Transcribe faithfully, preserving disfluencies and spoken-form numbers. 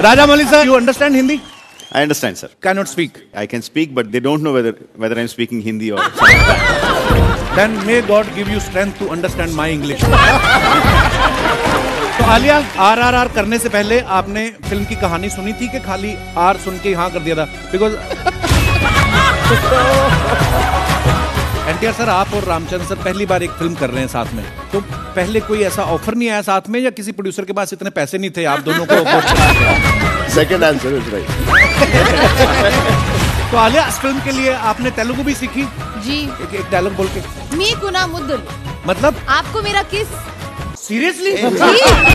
Rajamouli sir, you understand Hindi? I understand, sir. Cannot speak. I can speak, but they don't know whether whether I'm speaking Hindi or. Then may God give you strength to understand my English. तो Alia, are are are करने से पहले आपने film की कहानी सुनी थी कि खाली आर सुन के हाँ कर दिया था? बिकॉज एनटीआर सर, आप और रामचंद्र सर पहली बार एक फिल्म कर रहे हैं साथ में, तो पहले कोई ऐसा ऑफर नहीं आया साथ में, या किसी प्रोड्यूसर के पास इतने पैसे नहीं थे आप दोनों को? Second answer is right. तो आलिया, इस फिल्म के लिए आपने तेलुगु भी सीखी? जी। एक, एक डायलॉग बोल के। मी कुना मुद्दुल। मतलब आपको मेरा किस? सीरियसली?